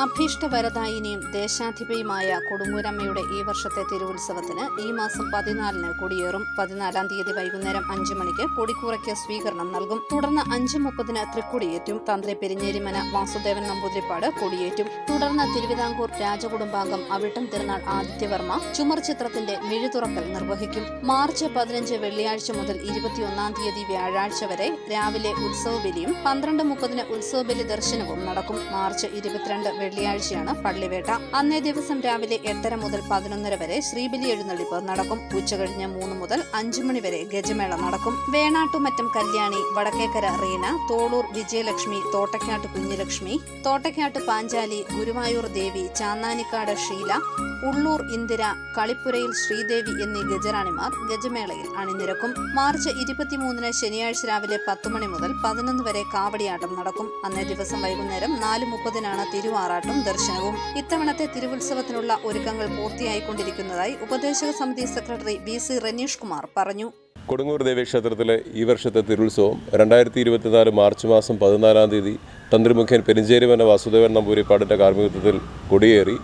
അഭീഷ്ടവരദായിനിയും ദേശാധിപയുമായ കൊടുങ്ങൂരമ്മയുടെ ഈ വർഷത്തെ തിരുവുത്സവത്തിന് ഈ മാസം 14-ന് കൊടിയേറും. 14-ാം തീയതി വൈകുന്നേരം 5 മണിക്ക് കൊടിക്കൂറയ്ക്ക് സ്വീകരണം നൽകും. തുടർന്ന് 5:30-ന് തൃക്കൊടിയേറ്റും. തന്ത്രി പെരിഞ്ഞേരിമന വാസുദേവൻ നമ്പൂതിരിപ്പാട് കൊടിയേറ്റും. തുടർന്ന് തിരുവിതാംകൂർ രാജകുടുംബാംഗം അവിട്ടം തിരുനാൾ ആദിത്യവർമ്മ ചുമർ ചിത്രത്തിന്റെ മിഴിതുറക്കൽ നിർവഹിക്കും. മാർച്ച് 15 വെള്ളിയാഴ്ച മുതൽ 21-ാം തീയതി വ്യാഴാഴ്ച വരെ രാവിലെ ഉത്സവബലിയും 12:30-ന് ഉത്സവബലി ദർശനവും നടക്കും. മാർച്ച് 22 വെള്ളിയാഴ്ചയാണ് പള്ളിവേട്ട. അന്നേ ദിവസം രാവിലെ 8:30 മുതൽ 11:30 വരെ ശ്രീബലി എഴുന്നള്ളിപ്പ് നടക്കും. ഉച്ചകഴിഞ്ഞ് 3 മുതൽ 5 മണി വരെ ഗജമേള നടക്കും. വേണാട്ടുമറ്റം കല്യാണി, വടക്കേക്കര റീന, തോളൂർ വിജയലക്ഷ്മി, തോട്ടയ്ക്കാട്ട് കുഞ്ഞിലക്ഷ്മി, തോട്ടയ്ക്കാട്ട് പാഞ്ചാലി, ഗുരുവായൂർ ദേവി, ചാന്നാനിക്കാട് ഷീല, ഉള്ളൂർ ഇന്ദിര, കളിപ്പുരയിൽ ശ്രീദേവി എന്നീ ഗജറാണിമാർ ഗജമേളയിൽ അണിനിരക്കും. മാർച്ച് 23-ന് ശനിയാഴ്ച രാവിലെ 10 മണി മുതൽ 11 വരെ കാവടിയാട്ടം നടക്കും. അന്നേ ദിവസം വൈകുന്നേരം 4:30-നാണ് തിരുവാറാട്ടും ദർശനവും. ഇത്തവണത്തെ തിരുവുത്സവത്തിനുള്ള ഒരുക്കങ്ങൾ പൂർത്തിയായിക്കൊണ്ടിരിക്കുന്നതായി ഉപദേശക സമിതി സെക്രട്ടറി BC റനീഷ് കുമാർ പറഞ്ഞു. കൊടുങ്ങൂർ ദേവീക്ഷേത്രത്തിലെ ഈ വർഷത്തെ തിരുവുത്സവം 2024 മാർച്ച് മാസം 14-ാം തീയതി തന്ത്രിമുഖ്യൻ പെരിഞ്ചേരിമന വാസുദേവൻ നമ്പൂതിരിപ്പാടിൻ്റെ കാർമ്മികത്വത്തിൽ കൊടിയേറി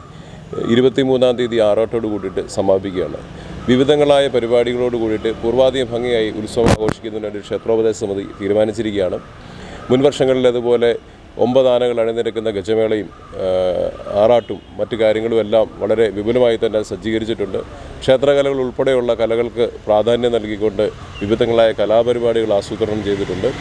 23-ാം തീയതി ആറാട്ടോട് കൂടിയിട്ട് സമാപിക്കുകയാണ്. വിവിധങ്ങളായ പരിപാടികളോട് കൂടിയിട്ട് പൂർവാധികം ഭംഗിയായി ഉത്സവം ആഘോഷിക്കുന്നതിനായിട്ട് ക്ഷേത്രോപദേശ സമിതി തീരുമാനിച്ചിരിക്കുകയാണ്. മുൻവർഷങ്ങളിൽ അതുപോലെ 9 ആനകൾ അണിനിരക്കുന്ന ഗജമേളയും ആറാട്ടും മറ്റു കാര്യങ്ങളും എല്ലാം വളരെ വിപുലമായി തന്നെ സജ്ജീകരിച്ചിട്ടുണ്ട്. ക്ഷേത്രകലകൾ ഉൾപ്പെടെയുള്ള കലകൾക്ക് പ്രാധാന്യം നൽകിക്കൊണ്ട് വിവിധങ്ങളായ കലാപരിപാടികൾ ആസൂത്രണം ചെയ്തിട്ടുണ്ട്.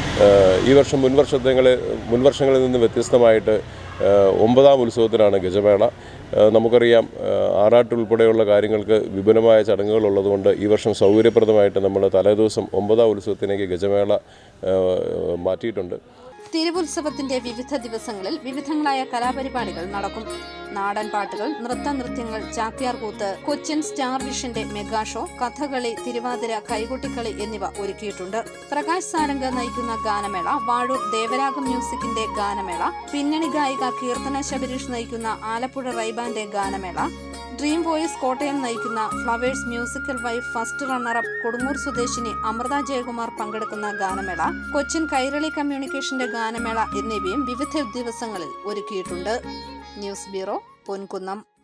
ഈ വർഷം മുൻവർഷങ്ങളിൽ നിന്ന് വ്യത്യസ്തമായിട്ട് 9-ാം ഉത്സവത്തിനാണ് ഗജമേള. നമുക്കറിയാം ആറാട്ടുൾപ്പെടെയുള്ള കാര്യങ്ങൾക്ക് വിപുലമായ ചടങ്ങുകളുള്ളതുകൊണ്ട് ഈ വർഷം സൗകര്യപ്രദമായിട്ട് നമ്മൾ തലേദിവസം 9-ാം ഉത്സവത്തിലേക്ക് ഗജമേള മാറ്റിയിട്ടുണ്ട്. തിരുവുത്സവത്തിന്റെ വിവിധ ദിവസങ്ങളിൽ വിവിധങ്ങളായ കലാപരിപാടികൾ നടക്കും. നാടൻ പാട്ടുകൾ, നൃത്തനൃത്യങ്ങൾ, ചാക്യാർകൂത്ത്, കൊച്ചിൻ സ്റ്റാർ വിഷന്റെ മെഗാ ഷോ, കഥകളി, തിരുവാതിര, കൈകൊട്ടിക്കളി എന്നിവ ഒരുക്കിയിട്ടുണ്ട്. പ്രകാശ് സാരംഗ് നയിക്കുന്ന ഗാനമേള, വാഴൂർ ദേവരാഗം മ്യൂസിക്കിന്റെ ഗാനമേള, പിന്നണി ഗായിക കീർത്തന ശബരീഷ് നയിക്കുന്ന ആലപ്പുഴ റൈബാന്റെ ഗാനമേള, ഡ്രീം വോയിസ് കോട്ടയം നയിക്കുന്ന flowers musical wife first runner up Kodungoor സ്വദേശിനി അമൃത ജയകുമാർ പങ്കെടുക്കുന്ന ഗാനമേള, കൊച്ചിൻ കൈരളി കമ്മ്യൂണിക്കേഷന്റെ ഗാനമേള എന്നിവയും വിവിധ ദിവസങ്ങളിൽ ഒരുക്കിയിട്ടുണ്ട്. News bureau, Ponkunnam.